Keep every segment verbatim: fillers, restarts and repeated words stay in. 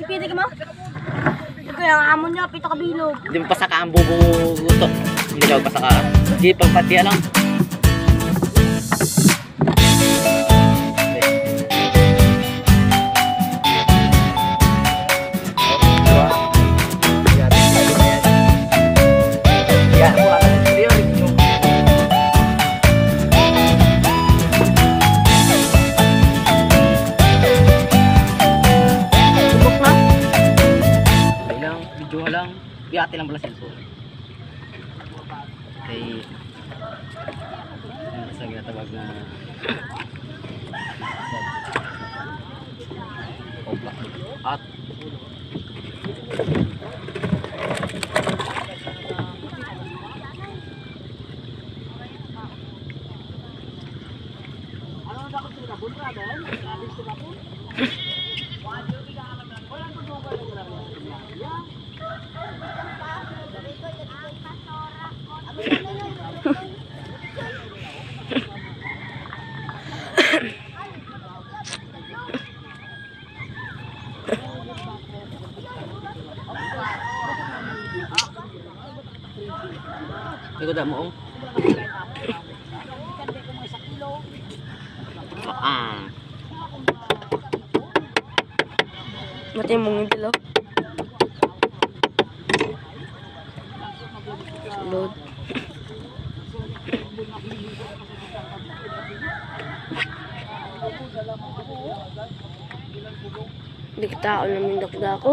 Pili ka mo? Kaya ang amon niya, pito kabilog. Hindi mo pasaka ang bubo gusto. Hindi daw pasaka. Hindi pagpatiya lang. Ate lang pala cellphone. Okay. Ano sa ginatawag na oblak at ano dapat sila bunra doon? Sabi sila po. Ikaw dah mo. Ah. Mati mong hindi lo. Load. Di kita ako namin dakdako.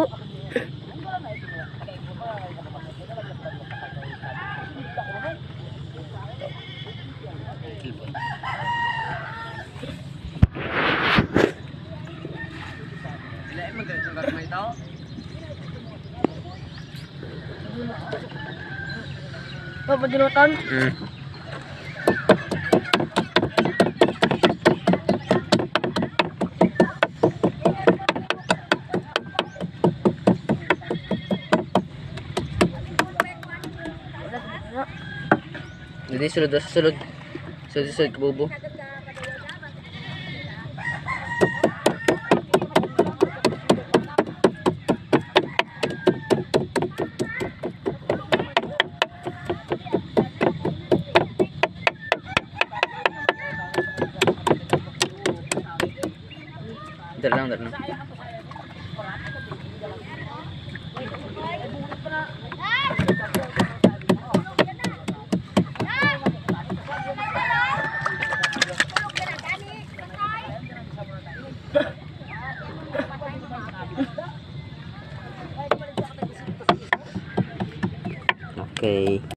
Sila ay magalit ng gasmay tao. Apa dinutan? Hmm. Jadi sulod sa sulod. Sulod sa sulod kabubo. Dar lang, dar lang. Okay.